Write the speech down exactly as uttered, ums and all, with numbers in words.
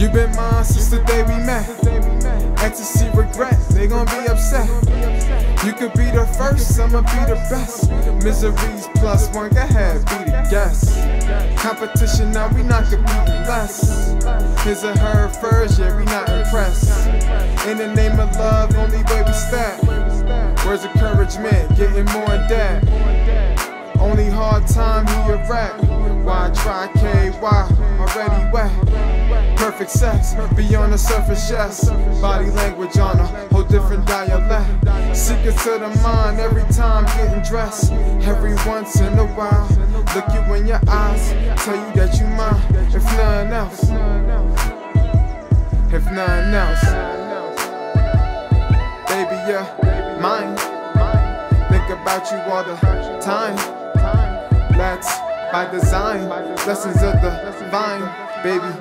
You been mine since the day we met. Ecstasy, regret, they gon' be upset. You could be the first, I'ma be the best. Miseries plus one, go ahead, be the guest. Competition, now we not competing less. His or her first, yeah, we not impressed. In the name of love, only way we step. Words of encouragement, getting more in debt. Only hard time, he a wreck. Why try K Y, already wet. Perfect sex, beyond the surface, yes. Body language on a whole different dialect. Secrets of the mind, every time getting dressed. Every once in a while, look you in your eyes, tell you that you mine, if nothing else. If nothing else. Baby, you're mine. Think about you all the time. Let's, by design, lessons of the vine, baby.